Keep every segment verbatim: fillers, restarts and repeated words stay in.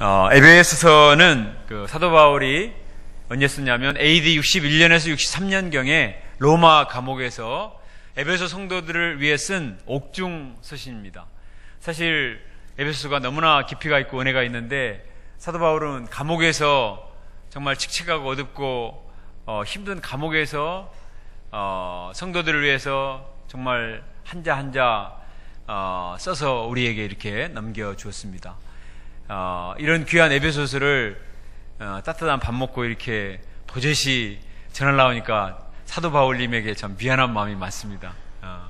어, 에베소서는 그 사도 바울이 언제 썼냐면 에이디 육십일 년에서 육십삼 년경에 로마 감옥에서 에베소 성도들을 위해 쓴 옥중 서신입니다. 사실 에베소서가 너무나 깊이가 있고 은혜가 있는데 사도 바울은 감옥에서 정말 칙칙하고 어둡고 어, 힘든 감옥에서 어, 성도들을 위해서 정말 한자 한자 어, 써서 우리에게 이렇게 넘겨주었습니다. 어, 이런 귀한 에베소서를 어, 따뜻한 밥 먹고 이렇게 도저히 전하려고 하니까 사도 바울님에게 참 미안한 마음이 많습니다. 어,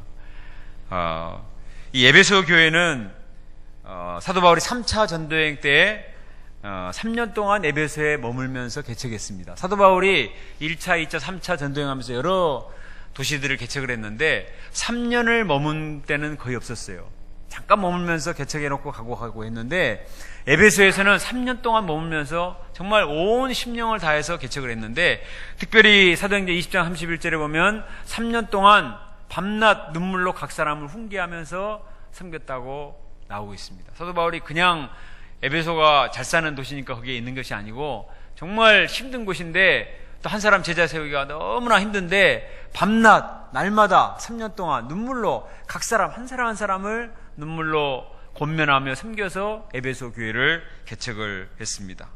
어, 이 에베소 교회는 어, 사도 바울이 삼 차 전도여행 때 어, 삼 년 동안 에베소에 머물면서 개척했습니다. 사도 바울이 일 차, 이 차, 삼 차 전도여행하면서 여러 도시들을 개척을 했는데 삼 년을 머문 때는 거의 없었어요. 잠깐 머물면서 개척해놓고 가고 가고 했는데 에베소에서는 삼 년 동안 머물면서 정말 온 심령을 다해서 개척을 했는데 특별히 사도행전 이십 장 삼십일 절에 보면 삼 년 동안 밤낮 눈물로 각 사람을 훈계하면서 섬겼다고 나오고 있습니다. 사도 바울이 그냥 에베소가 잘 사는 도시니까 거기에 있는 것이 아니고 정말 힘든 곳인데 또 한 사람 제자 세우기가 너무나 힘든데 밤낮 날마다 삼 년 동안 눈물로 각 사람 한 사람 한 사람을 눈물로 권면하며 섬겨서 에베소 교회를 개척을 했습니다.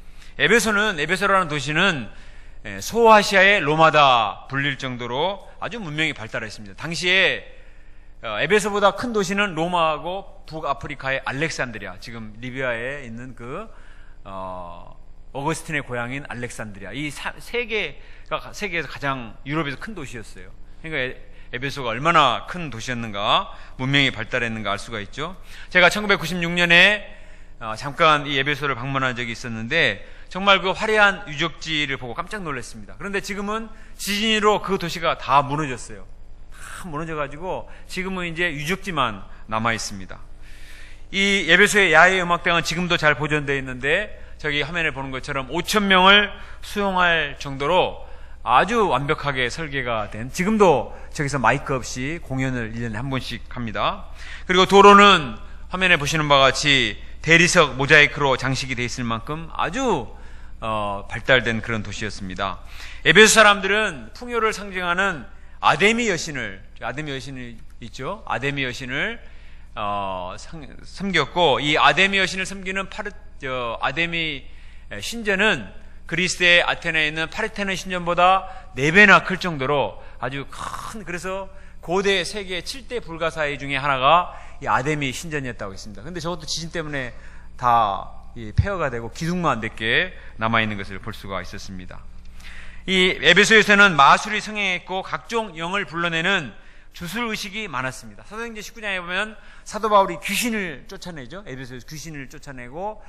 에베소는 에베소라는 도시는 소아시아의 로마다 불릴 정도로 아주 문명이 발달했습니다. 당시에 에베소보다 큰 도시는 로마하고 북아프리카의 알렉산드리아, 지금 리비아에 있는 그 어, 어거스틴의 고향인 알렉산드리아, 이 세 개가 세계에서 가장 유럽에서 큰 도시였어요. 그러니까 에베소가 얼마나 큰 도시였는가, 문명이 발달했는가 알 수가 있죠. 제가 천구백구십육 년에 어, 잠깐 이 에베소를 방문한 적이 있었는데 정말 그 화려한 유적지를 보고 깜짝 놀랐습니다. 그런데 지금은 지진으로 그 도시가 다 무너졌어요. 다 무너져가지고 지금은 이제 유적지만 남아 있습니다. 이 에베소의 야외 음악당은 지금도 잘 보존되어 있는데 저기 화면에 보는 것처럼 오천 명을 수용할 정도로 아주 완벽하게 설계가 된, 지금도 저기서 마이크 없이 공연을 일 년에 한 번씩 합니다. 그리고 도로는 화면에 보시는 바와 같이 대리석 모자이크로 장식이 되어 있을 만큼 아주 어, 발달된 그런 도시였습니다. 에베소 사람들은 풍요를 상징하는 아데미 여신을, 아데미 여신이 있죠. 아데미 여신을 어, 상, 섬겼고, 이 아데미 여신을 섬기는 파르, 저, 아데미 신전은 그리스의 아테네에 있는 파르테논 신전보다 네 배나 클 정도로 아주 큰, 그래서 고대 세계 칠 대 불가사의 중에 하나가 이 아데미 신전이었다고 했습니다. 근데 저것도 지진 때문에 다 이 폐허가 되고 기둥만 몇 개 남아있는 것을 볼 수가 있었습니다. 이 에베소에서는 마술이 성행했고 각종 영을 불러내는 주술의식이 많았습니다. 사도행전 십구 장에 보면 사도 바울이 귀신을 쫓아내죠. 에베소에서 귀신을 쫓아내고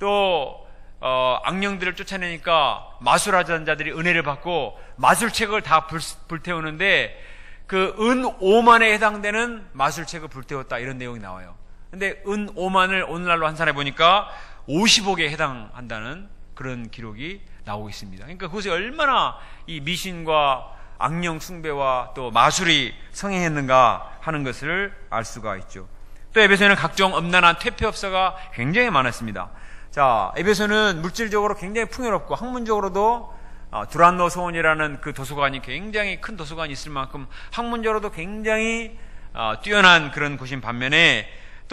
또 어, 악령들을 쫓아내니까 마술하던 자들이 은혜를 받고 마술책을 다 불, 불태우는데 그 은 오만에 해당되는 마술책을 불태웠다, 이런 내용이 나와요. 근데 은 오만을 오늘날로 환산해 보니까 오십억에 해당한다는 그런 기록이 나오고 있습니다. 그러니까 그것이 얼마나 이 미신과 악령 숭배와 또 마술이 성행했는가 하는 것을 알 수가 있죠. 또 에베소에는 각종 음란한 퇴폐업소가 굉장히 많았습니다. 자, 에베소는 물질적으로 굉장히 풍요롭고 학문적으로도 어, 두란노 소원이라는 그 도서관이 굉장히 큰 도서관이 있을 만큼 학문적으로도 굉장히 어, 뛰어난 그런 곳인 반면에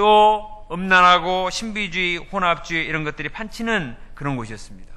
또 음란하고 신비주의, 혼합주의 이런 것들이 판치는 그런 곳이었습니다.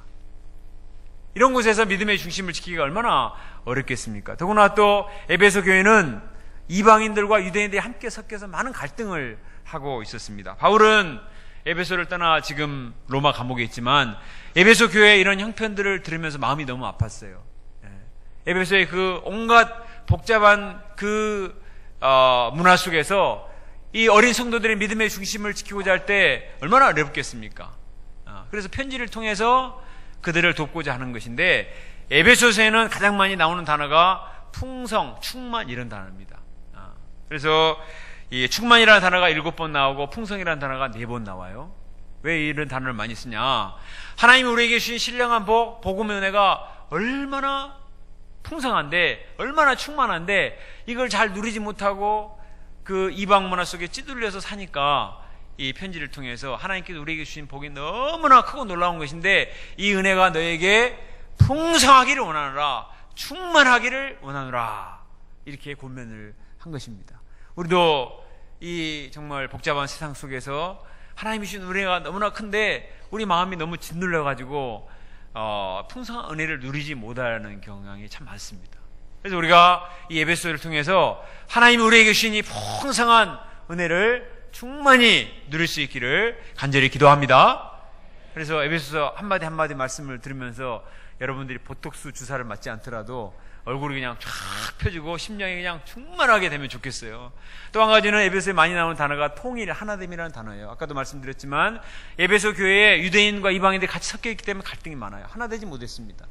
이런 곳에서 믿음의 중심을 지키기가 얼마나 어렵겠습니까? 더구나 또 에베소 교회는 이방인들과 유대인들이 함께 섞여서 많은 갈등을 하고 있었습니다. 바울은 에베소를 떠나 지금 로마 감옥에 있지만 에베소 교회의 이런 형편들을 들으면서 마음이 너무 아팠어요. 에베소의 그 온갖 복잡한 그 어, 문화 속에서 이 어린 성도들의 믿음의 중심을 지키고자 할 때 얼마나 어렵겠습니까? 어, 그래서 편지를 통해서 그들을 돕고자 하는 것인데 에베소서에는 가장 많이 나오는 단어가 풍성, 충만 이런 단어입니다. 어, 그래서 이 충만이라는 단어가 일곱 번 나오고 풍성이라는 단어가 네 번 나와요. 왜 이런 단어를 많이 쓰냐? 하나님이 우리에게 주신 신령한 복, 복음의 은혜가 얼마나 풍성한데, 얼마나 충만한데 이걸 잘 누리지 못하고 그 이방 문화 속에 찌들려서 사니까 이 편지를 통해서 하나님께서 우리에게 주신 복이 너무나 크고 놀라운 것인데 이 은혜가 너에게 풍성하기를 원하노라, 충만하기를 원하노라, 이렇게 권면을 한 것입니다. 우리도 이 정말 복잡한 세상 속에서 하나님이 주신 은혜가 너무나 큰데 우리 마음이 너무 짓눌려가지고 어, 풍성한 은혜를 누리지 못하는 경향이 참 많습니다. 그래서 우리가 이 에베소를 통해서 하나님이 우리에게 주신 이 풍성한 은혜를 충만히 누릴 수 있기를 간절히 기도합니다. 그래서 에베소서 한마디 한마디 말씀을 들으면서 여러분들이 보톡스 주사를 맞지 않더라도 얼굴이 그냥 쫙 펴지고 심령이 그냥 충만하게 되면 좋겠어요. 또 한 가지는 에베소에 많이 나오는 단어가 통일, 하나됨이라는 단어예요. 아까도 말씀드렸지만 에베소 교회에 유대인과 이방인들이 같이 섞여 있기 때문에 갈등이 많아요. 하나 되지 못했습니다.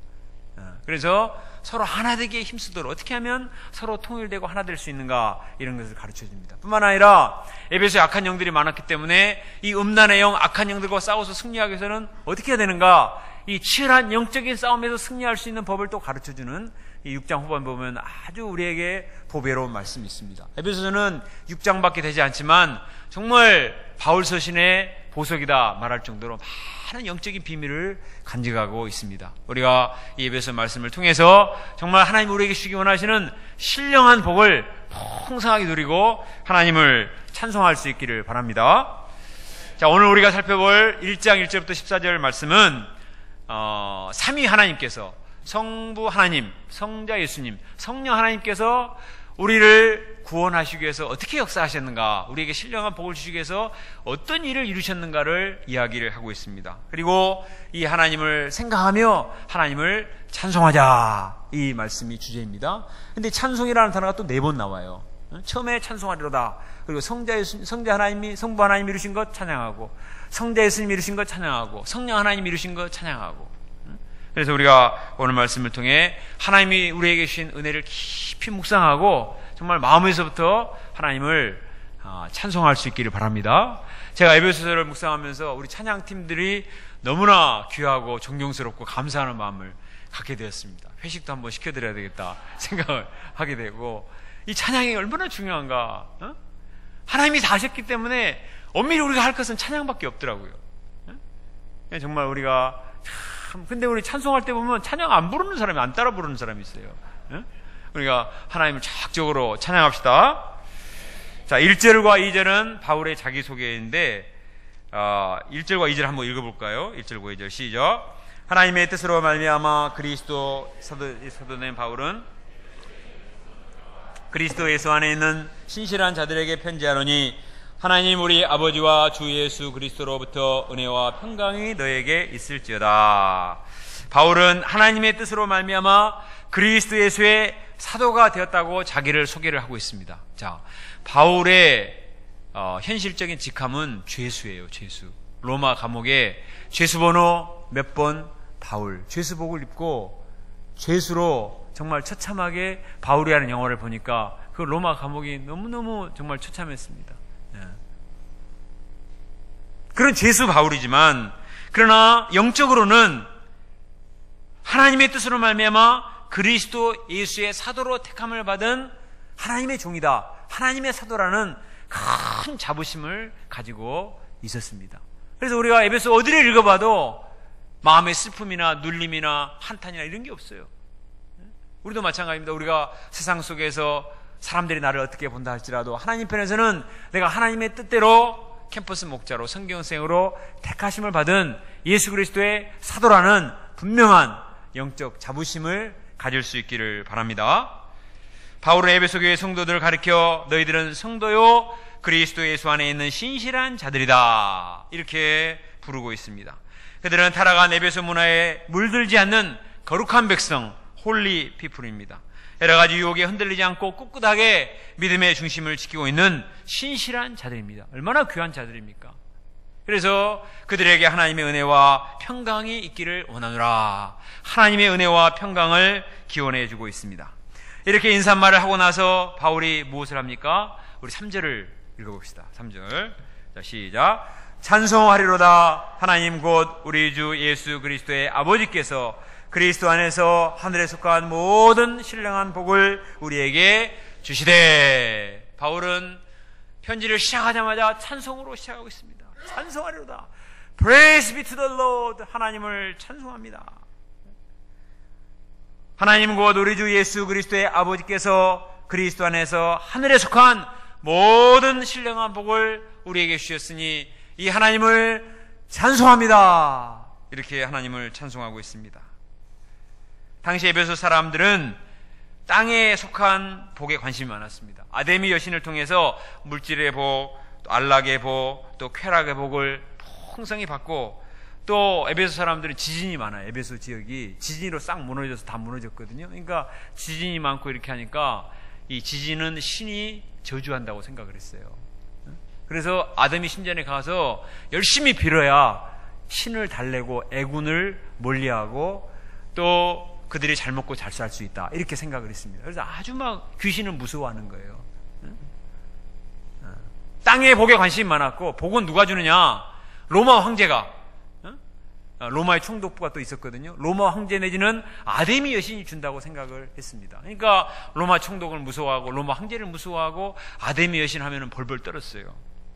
그래서 서로 하나 되기에 힘쓰도록 어떻게 하면 서로 통일되고 하나 될 수 있는가, 이런 것을 가르쳐 줍니다. 뿐만 아니라 에베소에 악한 영들이 많았기 때문에 이 음란의 영, 악한 영들과 싸워서 승리하기 위해서는 어떻게 해야 되는가, 이 치열한 영적인 싸움에서 승리할 수 있는 법을 또 가르쳐 주는 이 육 장 후반 보면 아주 우리에게 보배로운 말씀이 있습니다. 에베소서는 육 장밖에 되지 않지만 정말 바울 서신의 보석이다 말할 정도로 많은 영적인 비밀을 간직하고 있습니다. 우리가 이 에베소 말씀을 통해서 정말 하나님 우리에게 주시기 원하시는 신령한 복을 풍성하게 누리고 하나님을 찬송할 수 있기를 바랍니다. 자, 오늘 우리가 살펴볼 일 장 일 절부터 십사 절 말씀은 어, 삼위 하나님께서, 성부 하나님, 성자 예수님, 성령 하나님께서 우리를 구원하시기 위해서 어떻게 역사하셨는가, 우리에게 신령한 복을 주시기 위해서 어떤 일을 이루셨는가를 이야기를 하고 있습니다. 그리고 이 하나님을 생각하며 하나님을 찬송하자, 이 말씀이 주제입니다. 근데 찬송이라는 단어가 또 네 번 나와요. 처음에 찬송하리로다, 그리고 성자 예수, 성자 하나님이, 성부 하나님 이루신 것 찬양하고, 성자 예수님 이루신 것 찬양하고, 성령 하나님 이루신 것 찬양하고. 그래서 우리가 오늘 말씀을 통해 하나님이 우리에게 주신 은혜를 깊이 묵상하고 정말 마음에서부터 하나님을 찬송할 수 있기를 바랍니다. 제가 에베소서를 묵상하면서 우리 찬양팀들이 너무나 귀하고 존경스럽고 감사하는 마음을 갖게 되었습니다. 회식도 한번 시켜드려야 되겠다 생각을 하게 되고, 이 찬양이 얼마나 중요한가. 어? 하나님이 다 하셨기 때문에 엄밀히 우리가 할 것은 찬양밖에 없더라고요. 어? 정말 우리가 참, 근데 우리 찬송할 때 보면 찬양 안 부르는 사람이, 안 따라 부르는 사람이 있어요. 어? 우리가 하나님을 적극적으로 찬양합시다. 자, 일 절과 이 절은 바울의 자기소개인데 어, 일 절과 이 절 한번 읽어볼까요? 일 절과 이 절 시작. 하나님의 뜻으로 말미암아 그리스도 사도, 사도된 바울은 그리스도 예수 안에 있는 신실한 자들에게 편지하노니 하나님 우리 아버지와 주 예수 그리스도로부터 은혜와 평강이 너에게 있을지어다. 바울은 하나님의 뜻으로 말미암아 그리스도 예수의 사도가 되었다고 자기를 소개를 하고 있습니다. 자, 바울의 어, 현실적인 직함은 죄수예요. 죄수. 로마 감옥에 죄수번호 몇 번 바울, 죄수복을 입고 죄수로 정말 처참하게 바울이라는 영화를 보니까 그 로마 감옥이 너무너무 정말 처참했습니다. 네. 그런 죄수 바울이지만, 그러나 영적으로는 하나님의 뜻으로 말미암아 그리스도 예수의 사도로 택함을 받은 하나님의 종이다, 하나님의 사도라는 큰 자부심을 가지고 있었습니다. 그래서 우리가 에베소 어디를 읽어봐도 마음의 슬픔이나 눌림이나 한탄이나 이런 게 없어요. 우리도 마찬가지입니다. 우리가 세상 속에서 사람들이 나를 어떻게 본다 할지라도 하나님 편에서는 내가 하나님의 뜻대로 캠퍼스 목자로 성경생으로 택하심을 받은 예수 그리스도의 사도라는 분명한 영적 자부심을 가질 수 있기를 바랍니다. 바울은 에베소 교회 성도들을 가리켜 너희들은 성도요 그리스도 예수 안에 있는 신실한 자들이다, 이렇게 부르고 있습니다. 그들은 타락한 에베소 문화에 물들지 않는 거룩한 백성, 홀리 피플입니다. 여러 가지 유혹에 흔들리지 않고 꿋꿋하게 믿음의 중심을 지키고 있는 신실한 자들입니다. 얼마나 귀한 자들입니까? 그래서 그들에게 하나님의 은혜와 평강이 있기를 원하노라, 하나님의 은혜와 평강을 기원해 주고 있습니다. 이렇게 인사말을 하고 나서 바울이 무엇을 합니까? 우리 삼 절을 읽어봅시다. 삼 절. 자, 시작. 찬송하리로다. 하나님 곧 우리 주 예수 그리스도의 아버지께서 그리스도 안에서 하늘에 속한 모든 신령한 복을 우리에게 주시되. 바울은 편지를 시작하자마자 찬송으로 시작하고 있습니다. 찬송하리로다. Praise be to the Lord. 하나님을 찬송합니다. 하나님 곧 우리 주 예수 그리스도의 아버지께서 그리스도 안에서 하늘에 속한 모든 신령한 복을 우리에게 주셨으니 이 하나님을 찬송합니다. 이렇게 하나님을 찬송하고 있습니다. 당시 에베소 사람들은 땅에 속한 복에 관심이 많았습니다. 아데미 여신을 통해서 물질의 복, 또 안락의 복, 또 쾌락의 복을 풍성히 받고, 또 에베소 사람들은 지진이 많아요. 에베소 지역이 지진으로 싹 무너져서 다 무너졌거든요. 그러니까 지진이 많고 이렇게 하니까 이 지진은 신이 저주한다고 생각을 했어요. 그래서 아데미 신전에 가서 열심히 빌어야 신을 달래고 애군을 멀리하고 또 그들이 잘 먹고 잘 살 수 있다, 이렇게 생각을 했습니다. 그래서 아주 막 귀신을 무서워하는 거예요. 땅에 복에 관심이 많았고, 복은 누가 주느냐? 로마 황제가, 로마의 총독부가 또 있었거든요. 로마 황제 내지는 아데미 여신이 준다고 생각을 했습니다. 그러니까 로마 총독을 무서워하고 로마 황제를 무서워하고 아데미 여신 하면은 벌벌 떨었어요.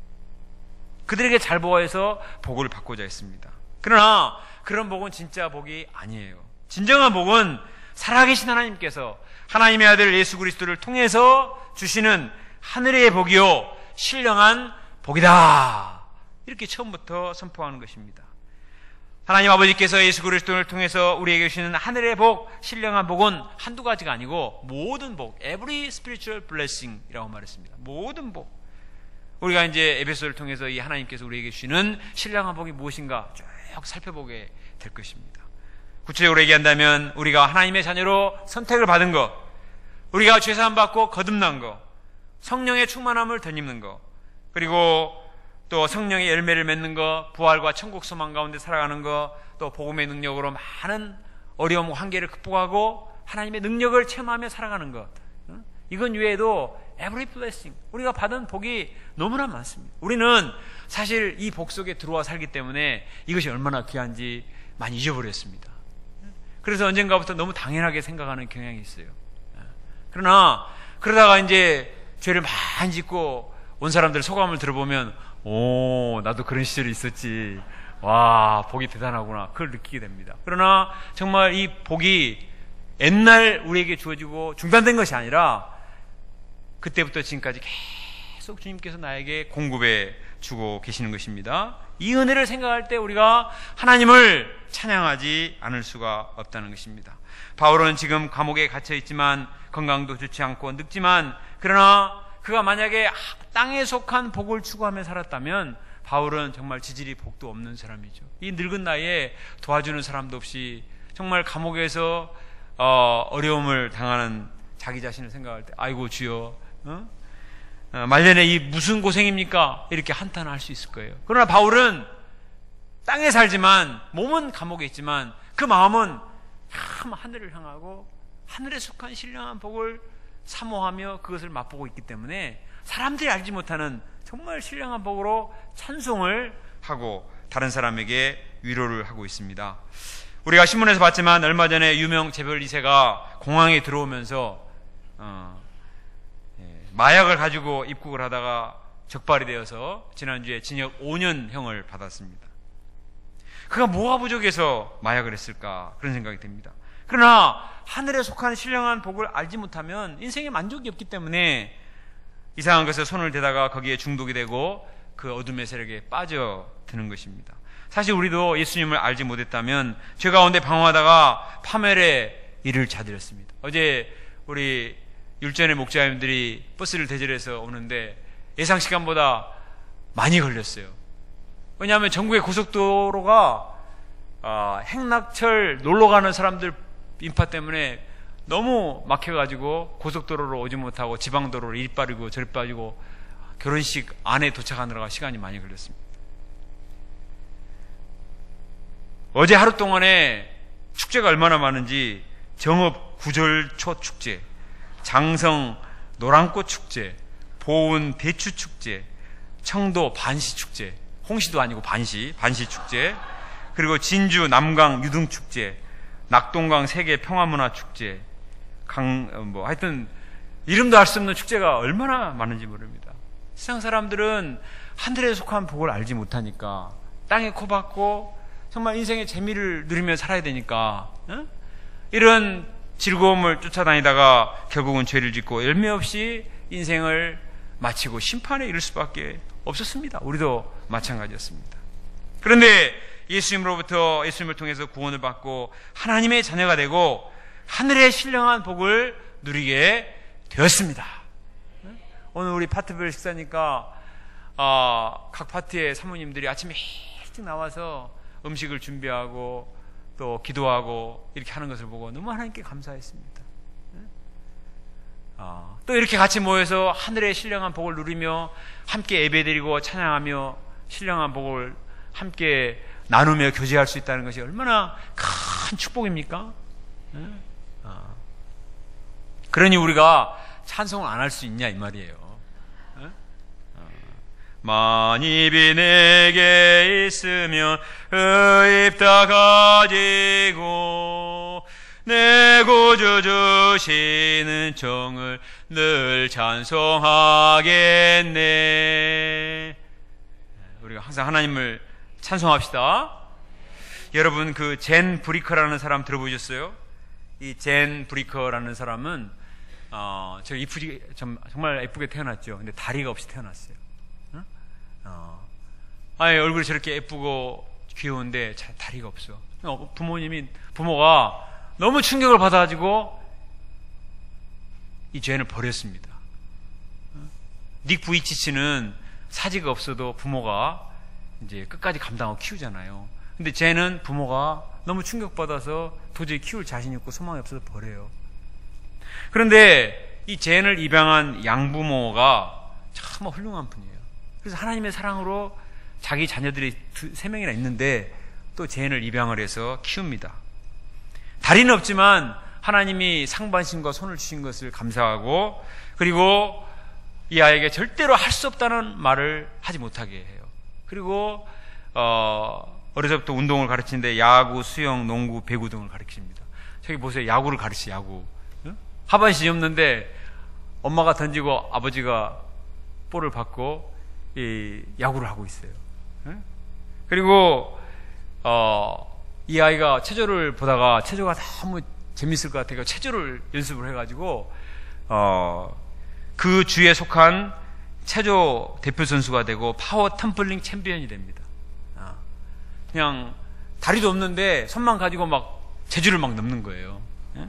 그들에게 잘 보호해서 복을 받고자 했습니다. 그러나 그런 복은 진짜 복이 아니에요. 진정한 복은 살아계신 하나님께서 하나님의 아들 예수 그리스도를 통해서 주시는 하늘의 복이요 신령한 복이다, 이렇게 처음부터 선포하는 것입니다. 하나님 아버지께서 예수 그리스도를 통해서 우리에게 주시는 하늘의 복, 신령한 복은 한두 가지가 아니고 모든 복, every spiritual blessing이라고 말했습니다. 모든 복. 우리가 이제 에베소를 통해서 이 하나님께서 우리에게 주시는 신령한 복이 무엇인가 쭉 살펴보게 될 것입니다. 구체적으로 얘기한다면 우리가 하나님의 자녀로 선택을 받은 것, 우리가 죄사함 받고 거듭난 것, 성령의 충만함을 덧입는 것, 그리고 또 성령의 열매를 맺는 것, 부활과 천국 소망 가운데 살아가는 것, 또 복음의 능력으로 많은 어려움과 한계를 극복하고 하나님의 능력을 체험하며 살아가는 것, 이건 외에도 every blessing, 우리가 받은 복이 너무나 많습니다. 우리는 사실 이 복 속에 들어와 살기 때문에 이것이 얼마나 귀한지 많이 잊어버렸습니다. 그래서 언젠가부터 너무 당연하게 생각하는 경향이 있어요. 그러나 그러다가 이제 죄를 많이 짓고 온 사람들 소감을 들어보면, 오, 나도 그런 시절이 있었지. 와, 복이 대단하구나. 그걸 느끼게 됩니다. 그러나 정말 이 복이 옛날 우리에게 주어지고 중단된 것이 아니라 그때부터 지금까지 계속 주님께서 나에게 공급해 주고 계시는 것입니다. 이 은혜를 생각할 때 우리가 하나님을 찬양하지 않을 수가 없다는 것입니다. 바울은 지금 감옥에 갇혀 있지만 건강도 좋지 않고 늙지만, 그러나 그가 만약에 땅에 속한 복을 추구하며 살았다면 바울은 정말 지질이 복도 없는 사람이죠. 이 늙은 나이에 도와주는 사람도 없이 정말 감옥에서 어, 어려움을 당하는 자기 자신을 생각할 때, 아이고 주여, 어? 어, 말년에 이 무슨 고생입니까? 이렇게 한탄할 수 있을 거예요. 그러나 바울은 땅에 살지만 몸은 감옥에 있지만 그 마음은 참 하늘을 향하고 하늘에 속한 신령한 복을 사모하며 그것을 맛보고 있기 때문에 사람들이 알지 못하는 정말 신령한 복으로 찬송을 하고 다른 사람에게 위로를 하고 있습니다. 우리가 신문에서 봤지만 얼마 전에 유명 재벌 이 세가 공항에 들어오면서 어, 예, 마약을 가지고 입국을 하다가 적발이 되어서 지난주에 징역 오 년형을 받았습니다. 그가 뭐가 부족해서 마약을 했을까, 그런 생각이 듭니다. 그러나 하늘에 속한 신령한 복을 알지 못하면 인생에 만족이 없기 때문에 이상한 것에 손을 대다가 거기에 중독이 되고 그 어둠의 세력에 빠져드는 것입니다. 사실 우리도 예수님을 알지 못했다면 죄 가운데 방황하다가 파멸에 이를 자들였습니다. 어제 우리 율전의 목자님들이 버스를 대절해서 오는데 예상 시간보다 많이 걸렸어요. 왜냐하면 전국의 고속도로가 어, 행락철 놀러가는 사람들 인파 때문에 너무 막혀가지고 고속도로로 오지 못하고 지방도로로 이리 빠지고 저리 빠지고 결혼식 안에 도착하느라고 시간이 많이 걸렸습니다. 어제 하루 동안에 축제가 얼마나 많은지, 정읍 구절초 축제, 장성 노란꽃 축제, 보은 대추 축제, 청도 반시 축제, 홍시도 아니고 반시, 반시 축제, 그리고 진주 남강 유등 축제, 낙동강 세계 평화문화 축제, 강, 뭐, 하여튼, 이름도 알 수 없는 축제가 얼마나 많은지 모릅니다. 세상 사람들은 하늘에 속한 복을 알지 못하니까 땅에 코 박고 정말 인생의 재미를 누리며 살아야 되니까 어? 이런 즐거움을 쫓아다니다가 결국은 죄를 짓고 열매 없이 인생을 마치고 심판에 이를 수밖에 없었습니다. 우리도 마찬가지였습니다. 그런데 예수님으로부터 예수님을 통해서 구원을 받고 하나님의 자녀가 되고 하늘의 신령한 복을 누리게 되었습니다. 오늘 우리 파트별 식사니까 어, 각 파트의 사모님들이 아침에 일찍 나와서 음식을 준비하고 또 기도하고 이렇게 하는 것을 보고 너무 하나님께 감사했습니다. 어, 또 이렇게 같이 모여서 하늘의 신령한 복을 누리며 함께 예배드리고 찬양하며 신령한 복을 함께 나누며 교제할 수 있다는 것이 얼마나 큰 축복입니까? 어. 그러니 우리가 찬송을 안 할 수 있냐 이 말이에요. 만입이 내게 있으면 의입 다 가지고 내 구주 주시는 종을 늘 찬송하겠네. 우리가 항상 하나님을 찬송합시다. 여러분 그 젠 브리커라는 사람 들어보셨어요? 이 젠 브리커라는 사람은 어, 저 이쁘지 정말 예쁘게 태어났죠. 근데 다리가 없이 태어났어요. 어. 아예 얼굴이 저렇게 예쁘고 귀여운데 잘 다리가 없어. 부모님이 부모가 너무 충격을 받아가지고 이 죄인을 버렸습니다. 닉 부이치치는 사지가 없어도 부모가 이제 끝까지 감당하고 키우잖아요. 근데 쟤는 부모가 너무 충격받아서 도저히 키울 자신이 없고 소망이 없어서 버려요. 그런데 이 쟤를 입양한 양부모가 참 훌륭한 분이에요. 그래서 하나님의 사랑으로 자기 자녀들이 세 명이나 있는데 또 쟤를 입양을 해서 키웁니다. 다리는 없지만 하나님이 상반신과 손을 주신 것을 감사하고 그리고 이 아이에게 절대로 할 수 없다는 말을 하지 못하게 해요. 그리고 어, 어려서부터 운동을 가르치는데 야구, 수영, 농구, 배구 등을 가르칩니다. 저기 보세요. 야구를 가르치 야구. 응? 하반신이 없는데 엄마가 던지고 아버지가 볼을 받고 이 야구를 하고 있어요. 응? 그리고 어, 이 아이가 체조를 보다가 체조가 너무 재밌을 것 같아서 체조를 연습을 해가지고 어, 그 주에 속한 체조 대표 선수가 되고 파워 텀블링 챔피언이 됩니다. 어. 그냥 다리도 없는데 손만 가지고 막 제주를 막 넘는 거예요. 예?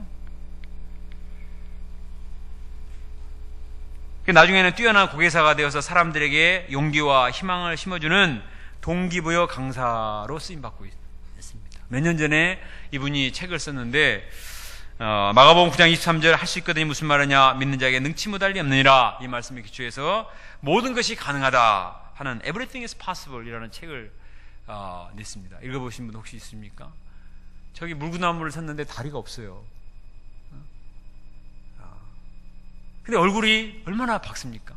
나중에는 뛰어난 고개사가 되어서 사람들에게 용기와 희망을 심어주는 동기부여 강사로 쓰임받고 있습니다. 몇 년 전에 이분이 책을 썼는데 어, 마가복음 구 장 이십삼 절 할 수 있거든이 무슨 말이냐 믿는 자에게 능치 못할 리 없느니라 이 말씀에 기초해서 모든 것이 가능하다 하는 Everything is possible 이라는 책을 어, 냈습니다. 읽어보신 분 혹시 있습니까? 저기 물구나무를 샀는데 다리가 없어요. 어. 근데 얼굴이 얼마나 밝습니까?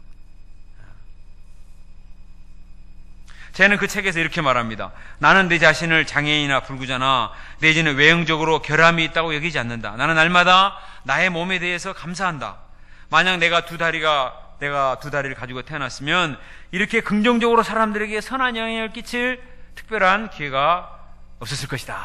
쟤는 그 책에서 이렇게 말합니다. 나는 내 자신을 장애인이나 불구자나 내지는 외형적으로 결함이 있다고 여기지 않는다. 나는 날마다 나의 몸에 대해서 감사한다. 만약 내가 두 다리가 내가 두 다리를 가지고 태어났으면 이렇게 긍정적으로 사람들에게 선한 영향을 끼칠 특별한 기회가 없었을 것이다.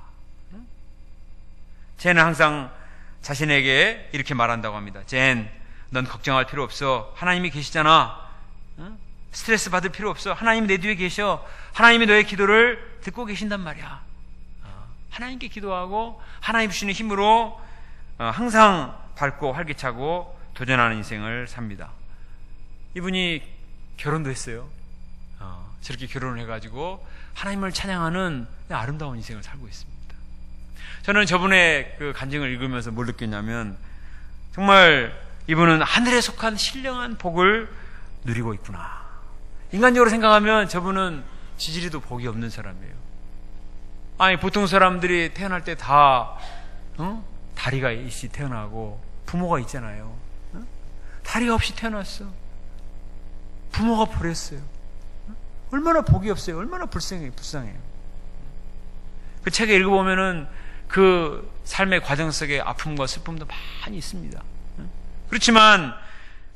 쟤는 항상 자신에게 이렇게 말한다고 합니다. 젠, 넌 걱정할 필요 없어. 하나님이 계시잖아. 스트레스 받을 필요 없어. 하나님이 내 뒤에 계셔. 하나님이 너의 기도를 듣고 계신단 말이야. 하나님께 기도하고 하나님 주시는 힘으로 항상 밝고 활기차고 도전하는 인생을 삽니다. 이분이 결혼도 했어요. 저렇게 결혼을 해가지고 하나님을 찬양하는 아름다운 인생을 살고 있습니다. 저는 저분의 그 간증을 읽으면서 뭘 느꼈냐면 정말 이분은 하늘에 속한 신령한 복을 누리고 있구나. 인간적으로 생각하면 저분은 지지리도 복이 없는 사람이에요. 아니 보통 사람들이 태어날 때 다 어? 다리가 있이 태어나고 부모가 있잖아요. 어? 다리가 없이 태어났어. 부모가 버렸어요. 어? 얼마나 복이 없어요. 얼마나 불쌍해요. 불쌍해요. 그 책에 읽어보면은 그 삶의 과정 속에 아픔과 슬픔도 많이 있습니다. 어? 그렇지만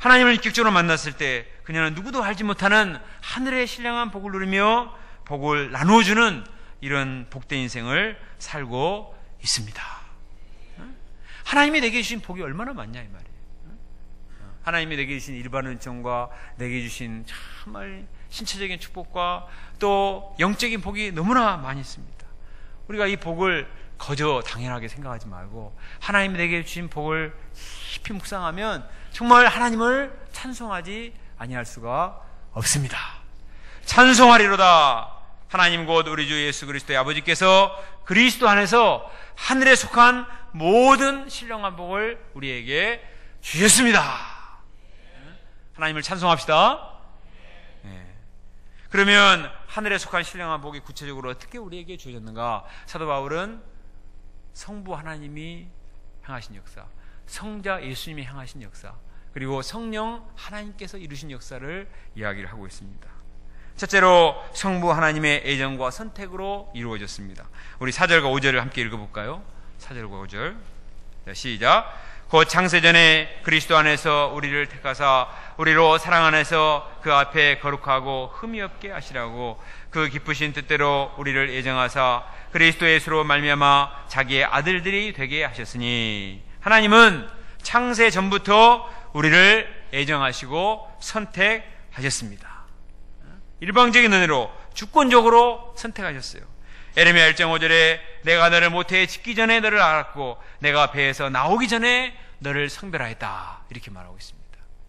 하나님을 인격적으로 만났을 때 그녀는 누구도 알지 못하는 하늘의 신령한 복을 누리며 복을 나누어주는 이런 복된 인생을 살고 있습니다. 하나님이 내게 주신 복이 얼마나 많냐 이 말이에요. 하나님이 내게 주신 일반 은총과 내게 주신 정말 신체적인 축복과 또 영적인 복이 너무나 많이 있습니다. 우리가 이 복을 거저 당연하게 생각하지 말고 하나님이 내게 주신 복을 깊이 묵상하면 정말 하나님을 찬송하지 아니할 수가 없습니다. 찬송하리로다. 하나님 곧 우리 주 예수 그리스도의 아버지께서 그리스도 안에서 하늘에 속한 모든 신령한 복을 우리에게 주셨습니다. 하나님을 찬송합시다. 네. 그러면 하늘에 속한 신령한 복이 구체적으로 어떻게 우리에게 주어졌는가? 사도 바울은 성부 하나님이 행하신 역사, 성자 예수님이 행하신 역사, 그리고 성령 하나님께서 이루신 역사를 이야기를 하고 있습니다. 첫째로 성부 하나님의 애정과 선택으로 이루어졌습니다. 우리 사 절과 오 절을 함께 읽어볼까요? 사 절과 오 절. 자, 시작. 곧 창세전에 그리스도 안에서 우리를 택하사 우리로 사랑 안에서 그 앞에 거룩하고 흠이 없게 하시라고 그 기쁘신 뜻대로 우리를 애정하사 그리스도 예수로 말미암아 자기의 아들들이 되게 하셨으니, 하나님은 창세 전부터 우리를 애정하시고 선택하셨습니다. 일방적인 은혜로 주권적으로 선택하셨어요. 에레미야 일 장 오 절에 내가 너를 모태에 짓기 전에 너를 알았고 내가 배에서 나오기 전에 너를 성별하였다, 이렇게 말하고 있습니다.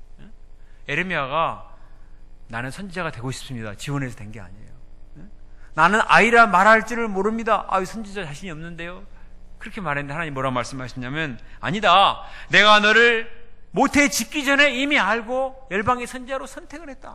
에레미야가 나는 선지자가 되고 싶습니다, 지원해서 된 게 아니에요. 나는 아이라 말할 줄을 모릅니다, 아유 선지자 자신이 없는데요, 그렇게 말했는데 하나님 뭐라고 말씀하셨냐면, 아니다, 내가 너를 모태에 짓기 전에 이미 알고 열방의 선지자로 선택을 했다.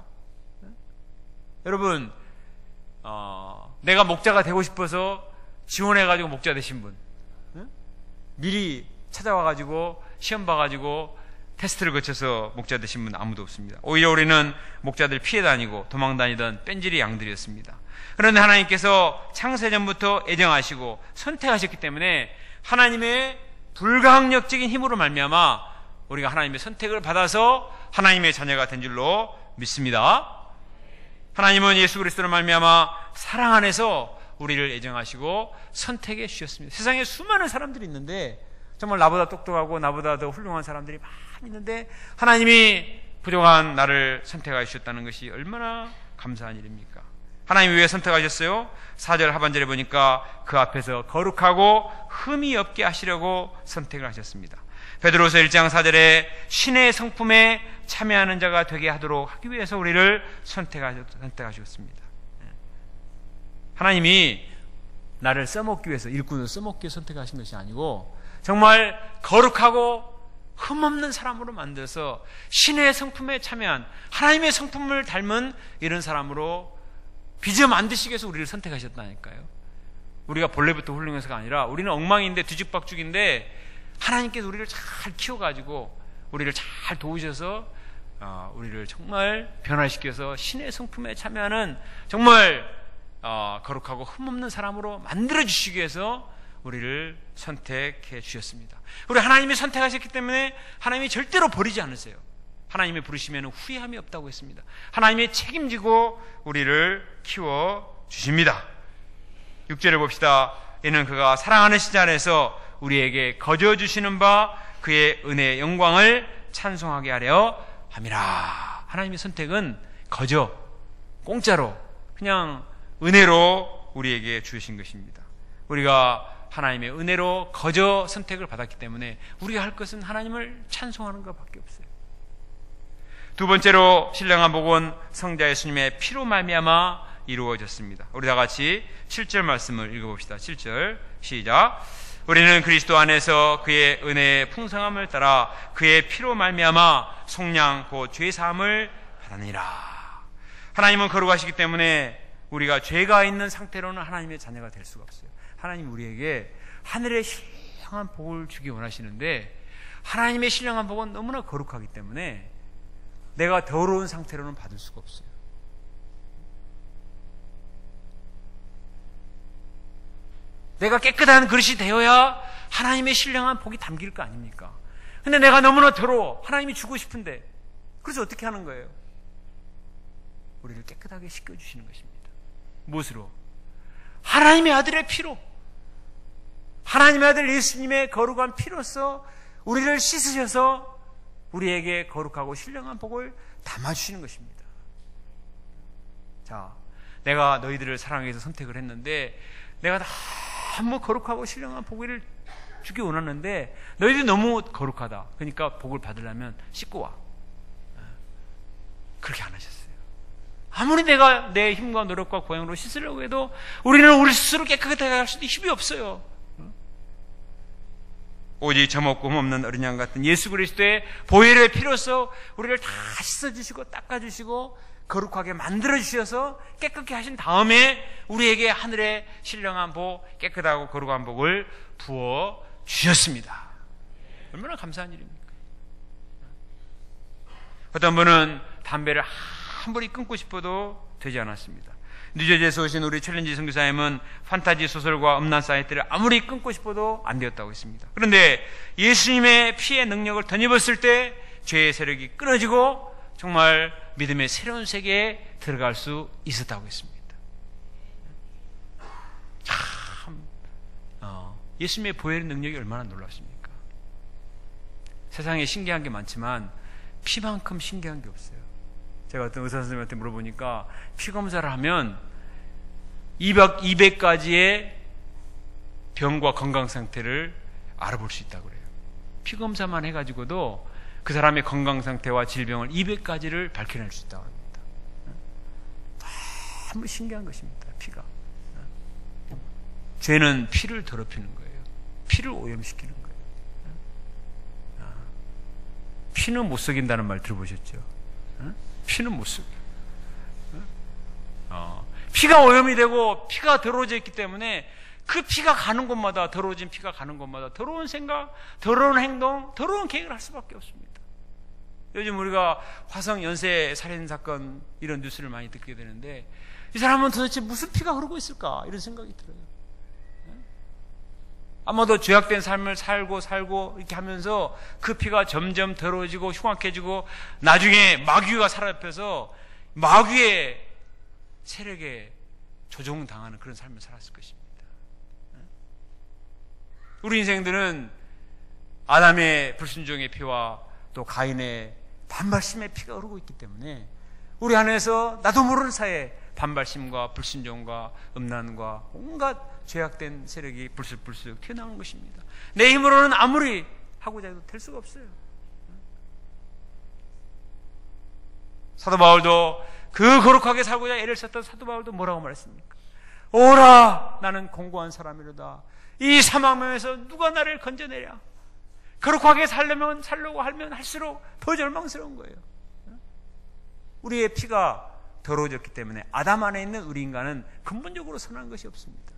여러분, 어, 내가 목자가 되고 싶어서 지원해가지고 목자 되신 분, 응? 미리 찾아와가지고 시험 봐가지고 테스트를 거쳐서 목자 되신 분 아무도 없습니다. 오히려 우리는 목자들 피해 다니고 도망 다니던 뺀질이 양들이었습니다. 그런데 하나님께서 창세전부터 애정하시고 선택하셨기 때문에 하나님의 불가항력적인 힘으로 말미암아 우리가 하나님의 선택을 받아서 하나님의 자녀가 된 줄로 믿습니다. 하나님은 예수 그리스도로 말미암아 사랑 안에서 우리를 애정하시고 선택해 주셨습니다. 세상에 수많은 사람들이 있는데, 정말 나보다 똑똑하고 나보다 더 훌륭한 사람들이 많이 있는데 하나님이 부족한 나를 선택하여 주셨다는 것이 얼마나 감사한 일입니까? 하나님이 왜 선택하셨어요? 사 절 하반절에 보니까 그 앞에서 거룩하고 흠이 없게 하시려고 선택을 하셨습니다. 베드로서 일 장 사 절에 신의 성품에 참여하는 자가 되게 하도록 하기 위해서 우리를 선택하셨습니다. 하나님이 나를 써먹기 위해서, 일꾼을 써먹기 위해서 선택하신 것이 아니고 정말 거룩하고 흠없는 사람으로 만들어서 신의 성품에 참여한, 하나님의 성품을 닮은 이런 사람으로 빚어 만드시기 위해서 우리를 선택하셨다니까요. 우리가 본래부터 훌륭해서가 아니라 우리는 엉망인데 뒤죽박죽인데 하나님께서 우리를 잘 키워가지고 우리를 잘 도우셔서 어, 우리를 정말 변화시켜서 신의 성품에 참여하는 정말 어, 거룩하고 흠없는 사람으로 만들어주시기 위해서 우리를 선택해 주셨습니다. 우리 하나님이 선택하셨기 때문에 하나님이 절대로 버리지 않으세요. 하나님이 부르시면 후회함이 없다고 했습니다. 하나님이 책임지고 우리를 키워주십니다. 육 절을 봅시다. 이는 그가 사랑하는 신 안에서 우리에게 거저 주시는 바 그의 은혜의 영광을 찬송하게 하려 함이라. 하나님의 선택은 거저, 공짜로, 그냥 은혜로 우리에게 주신 것입니다. 우리가 하나님의 은혜로 거저 선택을 받았기 때문에 우리가 할 것은 하나님을 찬송하는 것밖에 없어요. 두 번째로 신령한 복은 성자 예수님의 피로 말미암아 이루어졌습니다. 우리 다 같이 칠 절 말씀을 읽어봅시다. 칠 절 시작. 우리는 그리스도 안에서 그의 은혜의 풍성함을 따라 그의 피로 말미암아 속량 곧 죄사함을 받으니라. 하나님은 거룩하시기 때문에 우리가 죄가 있는 상태로는 하나님의 자녀가 될 수가 없어요. 하나님 우리에게 하늘의 신령한 복을 주기 원하시는데 하나님의 신령한 복은 너무나 거룩하기 때문에 내가 더러운 상태로는 받을 수가 없어요. 내가 깨끗한 그릇이 되어야 하나님의 신령한 복이 담길 거 아닙니까? 근데 내가 너무나 더러워. 하나님이 주고 싶은데 그래서 어떻게 하는 거예요? 우리를 깨끗하게 씻겨주시는 것입니다. 무엇으로? 하나님의 아들의 피로, 하나님의 아들 예수님의 거룩한 피로써 우리를 씻으셔서 우리에게 거룩하고 신령한 복을 담아주시는 것입니다. 자, 내가 너희들을 사랑해서 선택을 했는데 내가 너무 거룩하고 신령한 복을 주기 원하는데 너희들이 너무 거룩하다. 그러니까 복을 받으려면 씻고 와. 그렇게 안 하셨어요. 아무리 내가 내 힘과 노력과 고향으로 씻으려고 해도 우리는 우리 스스로 깨끗하게 할 수도 힘이 없어요. 오직 점없고 흠없는 어린 양 같은 예수 그리스도의 보혈의 피로써 우리를 다 씻어주시고 닦아주시고 거룩하게 만들어주셔서 깨끗게 하신 다음에 우리에게 하늘의 신령한 복, 깨끗하고 거룩한 복을 부어주셨습니다. 얼마나 감사한 일입니까? 어떤 분은 담배를 한 뿌리 끊고 싶어도 되지 않았습니다. 뉴저지에서 오신 우리 챌린지 선교사님은 판타지 소설과 음란 사이트를 아무리 끊고 싶어도 안 되었다고 했습니다. 그런데 예수님의 피의 능력을 덧입었을 때 죄의 세력이 끊어지고 정말 믿음의 새로운 세계에 들어갈 수 있었다고 했습니다. 참 어, 예수님의 보혈의 능력이 얼마나 놀랍습니까? 세상에 신기한 게 많지만 피만큼 신기한 게 없어요. 제가 어떤 의사 선생님한테 물어보니까 피 검사를 하면 이백, 이백 가지의 병과 건강 상태를 알아볼 수 있다고 그래요. 피 검사만 해가지고도 그 사람의 건강 상태와 질병을 이백 가지를 밝혀낼 수 있다고 합니다. 너무 신기한 것입니다. 피가. 죄는 피를 더럽히는 거예요. 피를 오염시키는 거예요. 피는 못 속인다는 말 들어보셨죠? 피는 못 속여. 어, 피가 오염이 되고 피가 더러워져 있기 때문에 그 피가 가는 곳마다, 더러워진 피가 가는 곳마다 더러운 생각, 더러운 행동, 더러운 계획을 할 수밖에 없습니다. 요즘 우리가 화성 연쇄 살인 사건 이런 뉴스를 많이 듣게 되는데 이 사람은 도대체 무슨 피가 흐르고 있을까 이런 생각이 들어요. 아마도 죄악된 삶을 살고 살고 이렇게 하면서 그 피가 점점 더러워지고 흉악해지고 나중에 마귀가 사로잡혀서 마귀의 세력에 조종당하는 그런 삶을 살았을 것입니다. 우리 인생들은 아담의 불순종의 피와 또 가인의 반발심의 피가 흐르고 있기 때문에 우리 안에서 나도 모르는 사이에 반발심과 불순종과 음란과 온갖 죄악된 세력이 불쑥불쑥 튀어나오는 것입니다. 내 힘으로는 아무리 하고자 해도 될 수가 없어요. 사도 바울도 그 거룩하게 살고자 애를 썼던 사도 바울도 뭐라고 말했습니까? 오라 나는 공고한 사람이로다. 이 사망명에서 누가 나를 건져내랴. 거룩하게 살려면 살려고 하면 할수록 더 절망스러운 거예요. 우리의 피가 더러워졌기 때문에 아담 안에 있는 우리 인간은 근본적으로 선한 것이 없습니다.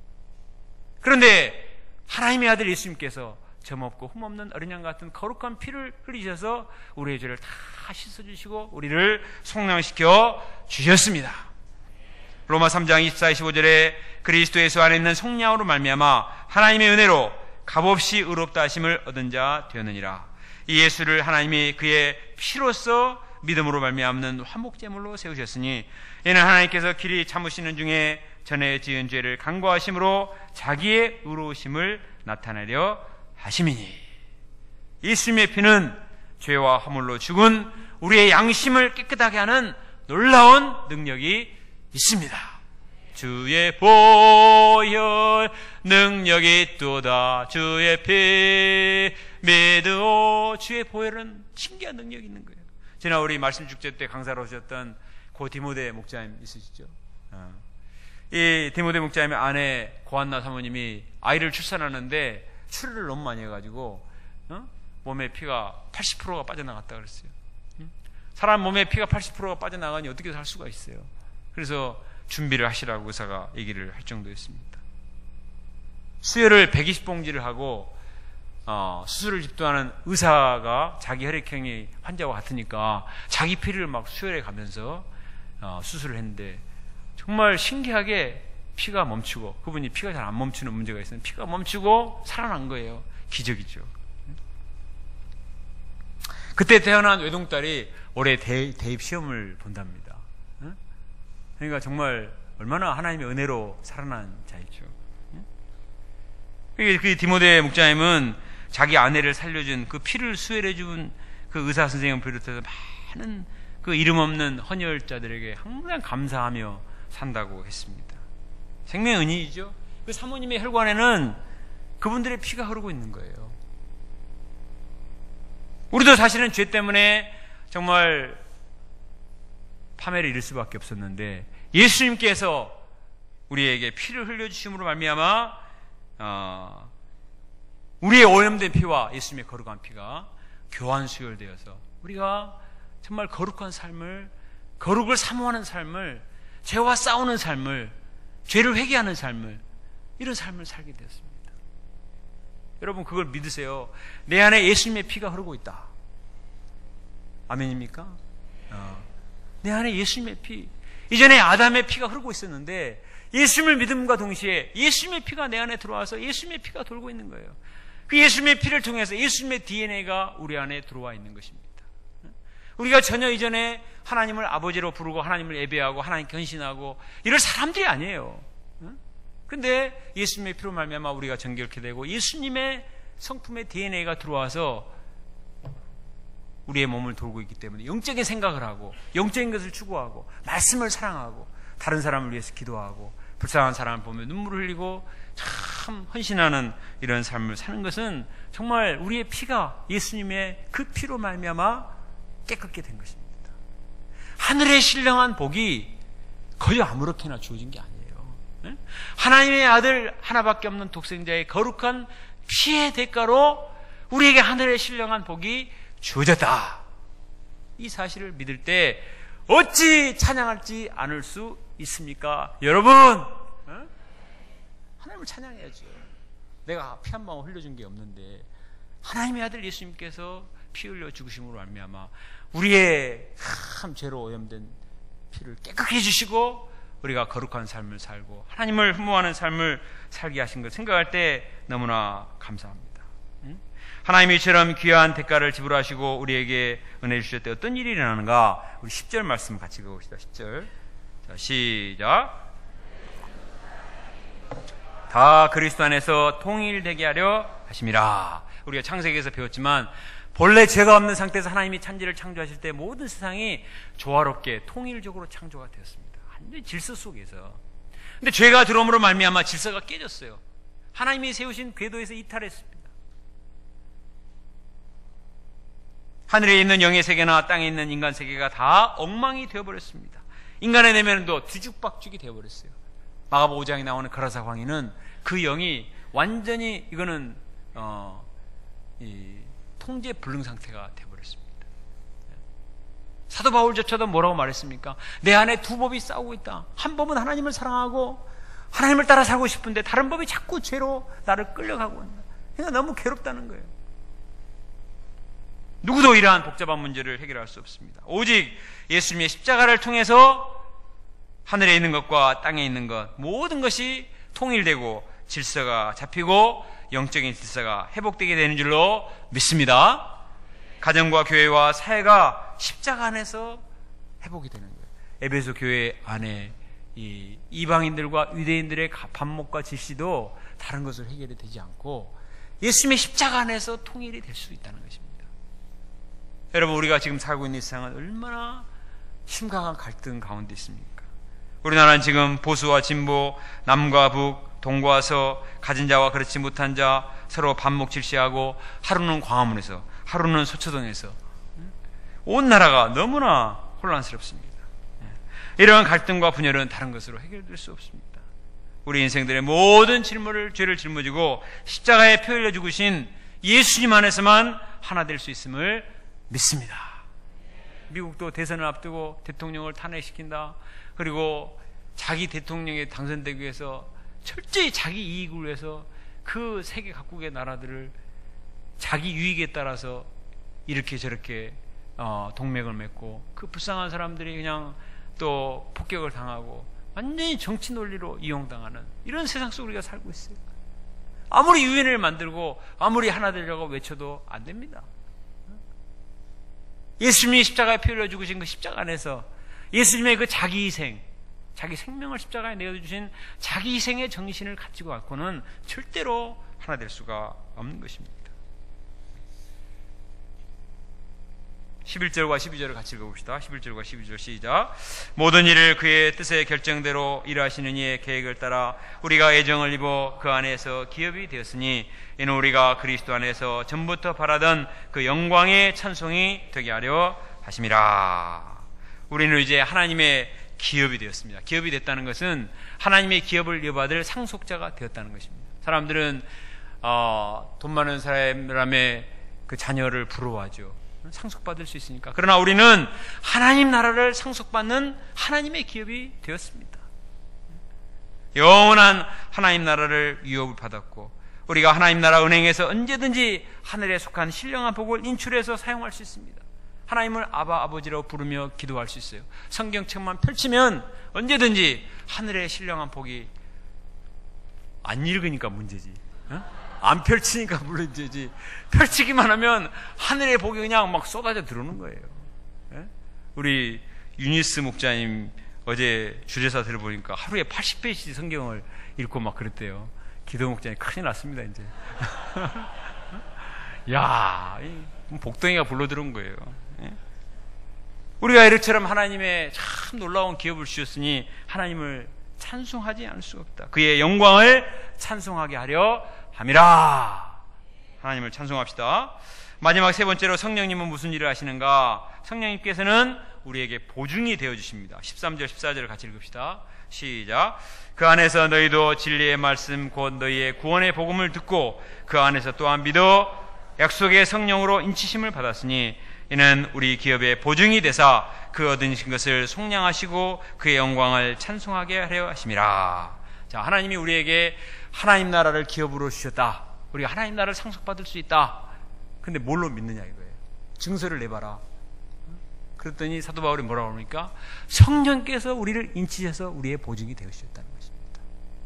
그런데 하나님의 아들 예수님께서 점없고 흠없는 어린 양 같은 거룩한 피를 흘리셔서 우리의 죄를 다 씻어주시고 우리를 속량시켜 주셨습니다. 로마 삼 장 이십사, 이십오 절에 그리스도 예수 안에 있는 속량으로 말미암아 하나님의 은혜로 값없이 의롭다 하심을 얻은 자 되었느니라. 이 예수를 하나님이 그의 피로써 믿음으로 말미암는 화목제물로 세우셨으니 이는 하나님께서 길이 참으시는 중에 전에 지은 죄를 간과하심으로 자기의 의로우심을 나타내려 하심이니. 예수님의 피는 죄와 허물로 죽은 우리의 양심을 깨끗하게 하는 놀라운 능력이 있습니다. 주의 보혈 능력이 있도다. 주의 피 믿으오. 주의 보혈은 신기한 능력이 있는 거예요. 지난 우리 말씀 축제 때 강사로 오셨던 고 디모데 목자님 있으시죠? 어. 이 디모데 목자님의 아내 고한나 사모님이 아이를 출산하는데 출혈을 너무 많이 해가지고 어? 몸에 피가 팔십 퍼센트가 빠져나갔다 그랬어요. 응? 사람 몸에 피가 팔십 퍼센트가 빠져나가니 어떻게 살 수가 있어요? 그래서 준비를 하시라고 의사가 얘기를 할 정도였습니다. 수혈을 백이십 봉지를 하고 어, 수술을 집도하는 의사가 자기 혈액형이 환자와 같으니까 자기 피를 막 수혈해 가면서 어, 수술을 했는데 정말 신기하게 피가 멈추고, 그분이 피가 잘 안 멈추는 문제가 있었는데 피가 멈추고 살아난 거예요. 기적이죠. 그때 태어난 외동딸이 올해 대, 대입 시험을 본답니다. 그러니까 정말 얼마나 하나님의 은혜로 살아난 자이죠. 그 디모데 목자님은 자기 아내를 살려준 그 피를 수혈해준 그 의사 선생님을 비롯해서 많은 그 이름 없는 헌혈자들에게 항상 감사하며 산다고 했습니다. 생명의 은인이죠. 그 사모님의 혈관에는 그분들의 피가 흐르고 있는 거예요. 우리도 사실은 죄 때문에 정말 파멸을 이룰 수밖에 없었는데 예수님께서 우리에게 피를 흘려주심으로 말미암아 어, 우리의 오염된 피와 예수님의 거룩한 피가 교환 수혈되어서 우리가 정말 거룩한 삶을, 거룩을 사모하는 삶을, 죄와 싸우는 삶을, 죄를 회개하는 삶을, 이런 삶을 살게 되었습니다. 여러분 그걸 믿으세요. 내 안에 예수님의 피가 흐르고 있다. 아멘입니까? 어. 내 안에 예수님의 피. 이전에 아담의 피가 흐르고 있었는데 예수님을 믿음과 동시에 예수님의 피가 내 안에 들어와서 예수님의 피가 돌고 있는 거예요. 그 예수님의 피를 통해서 예수님의 디엔에이가 우리 안에 들어와 있는 것입니다. 우리가 전혀 이전에 하나님을 아버지로 부르고 하나님을 예배하고 하나님께 헌신하고 이럴 사람들이 아니에요. 그런데 예수님의 피로 말미암아 우리가 정결케 되고 예수님의 성품의 디엔에이가 들어와서 우리의 몸을 돌고 있기 때문에 영적인 생각을 하고 영적인 것을 추구하고 말씀을 사랑하고 다른 사람을 위해서 기도하고 불쌍한 사람을 보면 눈물을 흘리고 참 헌신하는 이런 삶을 사는 것은 정말 우리의 피가 예수님의 그 피로 말미암아 깨끗게 된 것입니다. 하늘의 신령한 복이 거의 아무렇게나 주어진 게 아니에요. 하나님의 아들 하나밖에 없는 독생자의 거룩한 피의 대가로 우리에게 하늘의 신령한 복이 주어졌다. 이 사실을 믿을 때 어찌 찬양할지 않을 수 있습니까? 여러분, 하나님을 찬양해야죠. 내가 피 한 방울 흘려준 게 없는데 하나님의 아들 예수님께서 피 흘려 죽으심으로 말미암아 우리의 참 죄로 오염된 피를 깨끗게 해주시고 우리가 거룩한 삶을 살고 하나님을 흠모하는 삶을 살게 하신 것 생각할 때 너무나 감사합니다. 하나님이 이처럼 귀한 대가를 지불하시고 우리에게 은혜 주실 때 어떤 일이 일어나는가? 우리 십 절 말씀 같이 읽어봅시다. 십 절. 자, 시작. 다 그리스도 안에서 통일되게 하려 하심이라. 우리가 창세기에서 배웠지만 본래 죄가 없는 상태에서 하나님이 천지를 창조하실 때 모든 세상이 조화롭게 통일적으로 창조가 되었습니다. 완전히 질서 속에서. 근데 죄가 들어옴으로 말미암아 질서가 깨졌어요. 하나님이 세우신 궤도에서 이탈했습니다. 하늘에 있는 영의 세계나 땅에 있는 인간 세계가 다 엉망이 되어버렸습니다. 인간의 내면도 뒤죽박죽이 되어버렸어요. 마가복음 오 장에 나오는 거라사 광인은 그 영이 완전히 이거는 어, 이 통제 불능 상태가 되어버렸습니다. 사도 바울조차도 뭐라고 말했습니까? 내 안에 두 법이 싸우고 있다. 한 법은 하나님을 사랑하고 하나님을 따라 살고 싶은데 다른 법이 자꾸 죄로 나를 끌려가고 있다. 그러니까 너무 괴롭다는 거예요. 누구도 이러한 복잡한 문제를 해결할 수 없습니다. 오직 예수님의 십자가를 통해서 하늘에 있는 것과 땅에 있는 것 모든 것이 통일되고 질서가 잡히고 영적인 질서가 회복되게 되는 줄로 믿습니다. 가정과 교회와 사회가 십자가 안에서 회복이 되는 거예요. 에베소 교회 안에 이 이방인들과 유대인들의 반목과 질시도 다른 것으로 해결이 되지 않고 예수님의 십자가 안에서 통일이 될 수 있다는 것입니다. 여러분, 우리가 지금 살고 있는 세상은 얼마나 심각한 갈등 가운데 있습니까? 우리나라는 지금 보수와 진보, 남과 북, 동과 서, 가진 자와 그렇지 못한 자 서로 반목 질시하고 하루는 광화문에서 하루는 서초동에서 온 나라가 너무나 혼란스럽습니다. 이러한 갈등과 분열은 다른 것으로 해결될 수 없습니다. 우리 인생들의 모든 질문을 죄를 짊어지고 십자가에 피 흘려 죽으신 예수님 안에서만 하나 될 수 있음을 믿습니다. 미국도 대선을 앞두고 대통령을 탄핵시킨다. 그리고 자기 대통령에 당선되기 위해서 철저히 자기 이익을 위해서 그 세계 각국의 나라들을 자기 유익에 따라서 이렇게 저렇게 어, 동맹을 맺고 그 불쌍한 사람들이 그냥 또 폭격을 당하고 완전히 정치 논리로 이용당하는 이런 세상 속에 우리가 살고 있어요. 아무리 유엔을 만들고 아무리 하나 되려고 외쳐도 안 됩니다. 예수님이 십자가에 피 흘려 죽으신 그 십자가 안에서 예수님의 그 자기 희생, 자기 생명을 십자가에 내어주신 자기 희생의 정신을 가지고 갖고는 절대로 하나 될 수가 없는 것입니다. 십일 절과 십이 절을 같이 읽어봅시다. 십일 절과 십이 절 시작. 모든 일을 그의 뜻의 결정대로 일하시는 이의 계획을 따라 우리가 애정을 입어 그 안에서 기업이 되었으니 이는 우리가 그리스도 안에서 전부터 바라던 그 영광의 찬송이 되게 하려 하심이라. 우리는 이제 하나님의 기업이 되었습니다. 기업이 됐다는 것은 하나님의 기업을 이어받을 상속자가 되었다는 것입니다. 사람들은 어, 돈 많은 사람의 그 자녀를 부러워하죠. 상속받을 수 있으니까. 그러나 우리는 하나님 나라를 상속받는 하나님의 기업이 되었습니다. 영원한 하나님 나라를 유업을 받았고 우리가 하나님 나라 은행에서 언제든지 하늘에 속한 신령한 복을 인출해서 사용할 수 있습니다. 하나님을 아바 아버지라고 부르며 기도할 수 있어요. 성경책만 펼치면 언제든지 하늘의 신령한 복이, 안 읽으니까 문제지, 어? 안 펼치니까 문제지. 펼치기만 하면 하늘의 복이 그냥 막 쏟아져 들어오는 거예요. 예? 우리 유니스 목자님 어제 주제사 들어보니까 하루에 팔십 페이지 성경을 읽고 막 그랬대요. 기도 목자님 큰일 났습니다 이제. 야, 복덩이가 불러 들어온 거예요. 예? 우리가 이렇처럼 하나님의 참 놀라운 기업을 주셨으니 하나님을 찬송하지 않을 수가 없다. 그의 영광을 찬송하게 하려 함이라. 하나님을 찬송합시다. 마지막 세 번째로 성령님은 무슨 일을 하시는가? 성령님께서는 우리에게 보증이 되어주십니다. 십삼 절 십사 절을 같이 읽읍시다. 시작. 그 안에서 너희도 진리의 말씀 곧 너희의 구원의 복음을 듣고 그 안에서 또한 믿어 약속의 성령으로 인치심을 받았으니 이는 우리 기업의 보증이 되사 그 얻으신 것을 속량하시고 그의 영광을 찬송하게 하려 하심이라. 자, 하나님이 우리에게 하나님 나라를 기업으로 주셨다. 우리가 하나님 나라를 상속받을 수 있다. 근데 뭘로 믿느냐 이거예요. 증서를 내봐라. 그랬더니 사도 바울이 뭐라고 합니까? 성령께서 우리를 인치셔서 우리의 보증이 되어주셨다는 것입니다.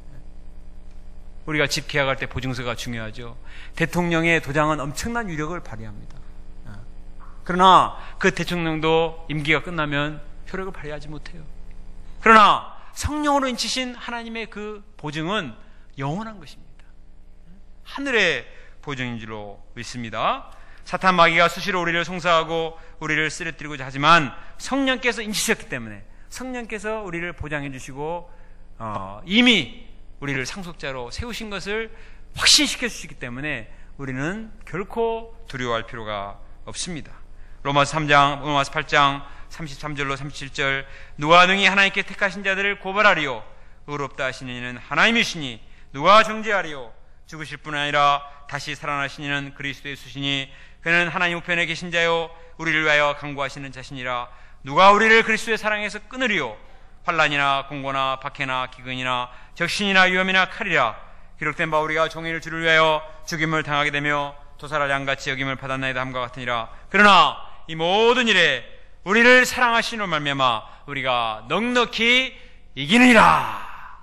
우리가 집 계약할 때 보증서가 중요하죠. 대통령의 도장은 엄청난 위력을 발휘합니다. 그러나 그 대통령도 임기가 끝나면 효력을 발휘하지 못해요. 그러나 성령으로 인치신 하나님의 그 보증은 영원한 것입니다. 하늘의 보증인 줄로 믿습니다. 사탄 마귀가 수시로 우리를 송사하고 우리를 쓰러뜨리고자 하지만 성령께서 인치셨기 때문에 성령께서 우리를 보장해 주시고 어, 이미 우리를 상속자로 세우신 것을 확신시켜 주시기 때문에 우리는 결코 두려워할 필요가 없습니다. 로마서 삼 장, 로마서 팔 장 삼십삼 절로 삼십칠 절. 누가 능히 하나님께 택하신 자들을 고발하리요? 의롭다 하시는 이는 하나님이시니 누가 정죄하리요? 죽으실 뿐 아니라 다시 살아나신 이는 그리스도의 수시니 그는 하나님 우편에 계신 자요 우리를 위하여 간구하시는 자신이라. 누가 우리를 그리스도의 사랑에서 끊으리요? 환난이나 공고나 박해나 기근이나 적신이나 위험이나 칼이라. 기록된 바 우리가 종일 주를 위하여 죽임을 당하게 되며 도살할 양같이 여김을 받았나이다 함과 같으니라. 그러나 이 모든 일에 우리를 사랑하시는 말미암아 우리가 넉넉히 이기느니라.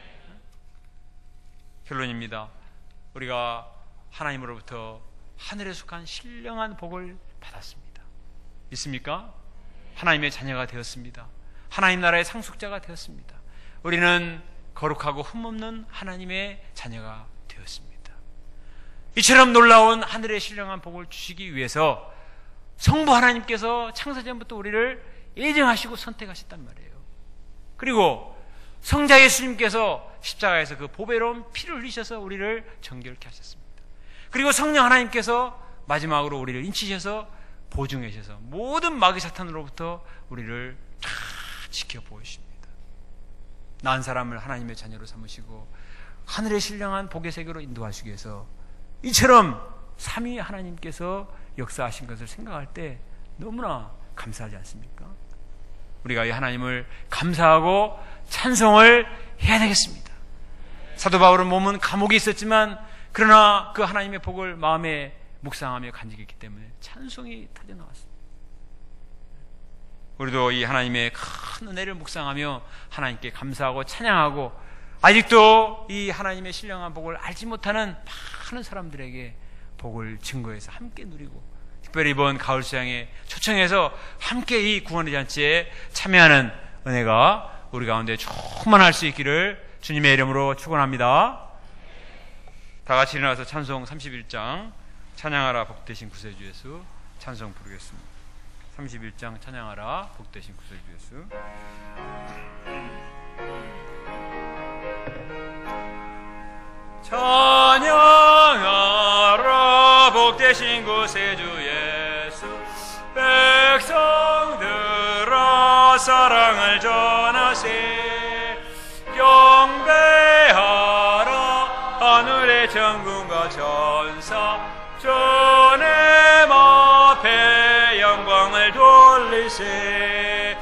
결론입니다. 우리가 하나님으로부터 하늘에 속한 신령한 복을 받았습니다. 믿습니까? 하나님의 자녀가 되었습니다. 하나님 나라의 상속자가 되었습니다. 우리는 거룩하고 흠없는 하나님의 자녀가 되었습니다. 이처럼 놀라운 하늘의 신령한 복을 주시기 위해서 성부 하나님께서 창세전부터 우리를 예정하시고 선택하셨단 말이에요. 그리고 성자 예수님께서 십자가에서 그 보배로운 피를 흘리셔서 우리를 정결케 하셨습니다. 그리고 성령 하나님께서 마지막으로 우리를 인치셔서 보증해 주셔서 모든 마귀 사탄으로부터 우리를 다 지켜보십니다. 난 사람을 하나님의 자녀로 삼으시고 하늘의 신령한 복의 세계로 인도하시기 위해서 이처럼 삼위 하나님께서 역사하신 것을 생각할 때 너무나 감사하지 않습니까? 우리가 이 하나님을 감사하고 찬송을 해야 되겠습니다. 사도 바울은 몸은 감옥에 있었지만 그러나 그 하나님의 복을 마음에 묵상하며 간직했기 때문에 찬송이 터져나왔습니다. 우리도 이 하나님의 큰 은혜를 묵상하며 하나님께 감사하고 찬양하고 아직도 이 하나님의 신령한 복을 알지 못하는 많은 사람들에게 복을 증거해서 함께 누리고 특별히 이번 가을 수양에 초청해서 함께 이 구원의 잔치에 참여하는 은혜가 우리 가운데 충만할 수 있기를 주님의 이름으로 축원합니다. 다 같이 일어나서 찬송 삼십일 장 찬양하라 복되신 구세주 예수 찬송 부르겠습니다. 삼십일 장 찬양하라 복되신 구세주 예수. 찬양하라 복되신 구세주 예수. 백성들아 사랑을 전하세. 경배하라 하늘의 천군과 천사. 주님 앞에 영광을 돌리세.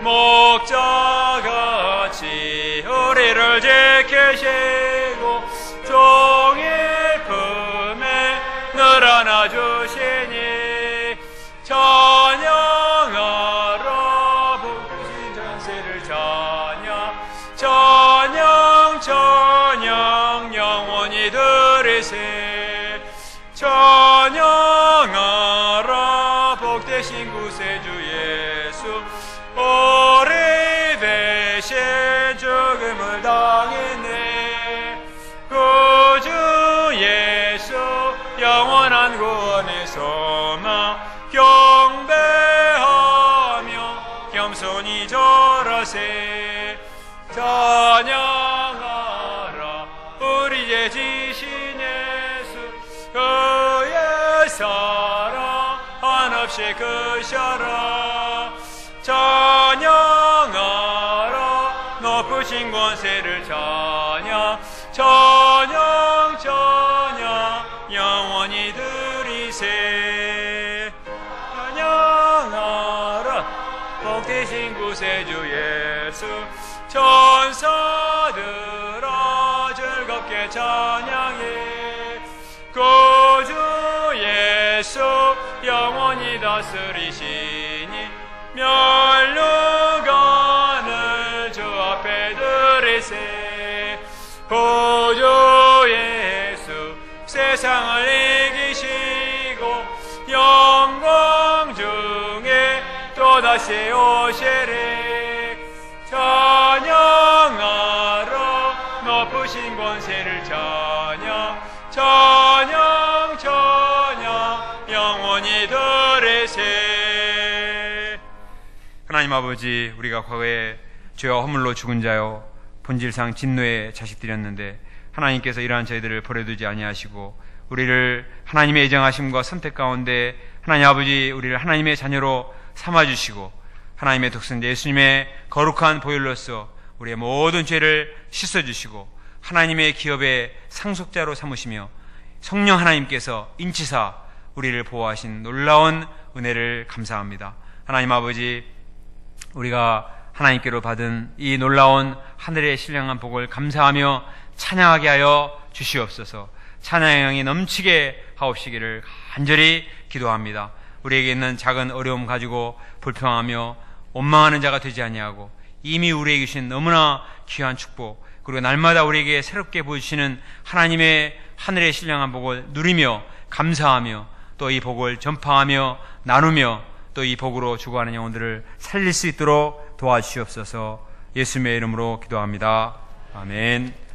목자같이 우리를 지키시고 종일 품에 늘 안아주시니. 찬양하라 복되신 전세를 찬양. 찬양 찬양 영원히 들으세. 찬양하라 복되신 구세주 예수. 우리 대신 죽음을 당했네. 구주 예수 영원한 구원의 소망. 경배하며 겸손히 절하세. 찬양하라 우리 죄 지신 예수. 그의 사랑 한없이 크셔라. 찬양하라 높으신 권세를 찬양. 찬양 찬양 영원히 들이세. 찬양하라 복되신 구세주 예수. 천사들아 즐겁게 찬양해. 구주 예수 영원히 다스리시니. 멸류관을 주 앞에 들이세. 구주 예수 세상을 이기시고 영광 중에 또다시 오시리. 찬양하라 높으신 권세를 찬양. 찬양 찬양 영원히 들으세. 하나님 아버지, 우리가 과거에 죄와 허물로 죽은 자요 본질상 진노의 자식들이었는데 하나님께서 이러한 저희들을 버려두지 아니하시고 우리를 하나님의 애정하심과 선택 가운데 하나님 아버지 우리를 하나님의 자녀로 삼아주시고 하나님의 독생자 예수님의 거룩한 보혈로서 우리의 모든 죄를 씻어주시고 하나님의 기업의 상속자로 삼으시며 성령 하나님께서 인치사 우리를 보호하신 놀라운 은혜를 감사합니다. 하나님 아버지, 우리가 하나님께로 받은 이 놀라운 하늘의 신령한 복을 감사하며 찬양하게 하여 주시옵소서. 찬양의 영이 넘치게 하옵시기를 간절히 기도합니다. 우리에게 있는 작은 어려움 가지고 불평하며 원망하는 자가 되지 아니하고 이미 우리에게 주신 너무나 귀한 축복, 그리고 날마다 우리에게 새롭게 보여주시는 하나님의 하늘의 신령한 복을 누리며 감사하며 또 이 복을 전파하며 나누며 또 이 복으로 죽어가는 영혼들을 살릴 수 있도록 도와주시옵소서. 예수님의 이름으로 기도합니다. 아멘.